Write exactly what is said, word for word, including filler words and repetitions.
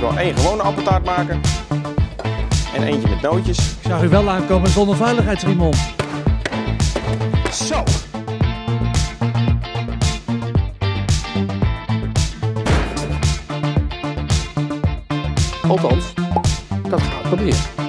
wil één gewone appeltaart maken. En eentje met nootjes. Ik zag u wel aankomen zonder veiligheidsriem om. Zo! Althans, dat gaat proberen.